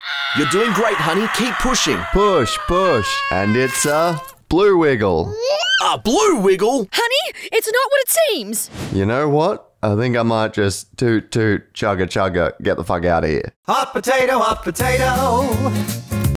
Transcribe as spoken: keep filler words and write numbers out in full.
You're doing great, honey. Keep pushing. Push, push. And it's a blue wiggle. A blue wiggle? Honey, it's not what it seems. You know what? I think I might just toot toot chugga chugga get the fuck out of here. Hot potato, hot potato.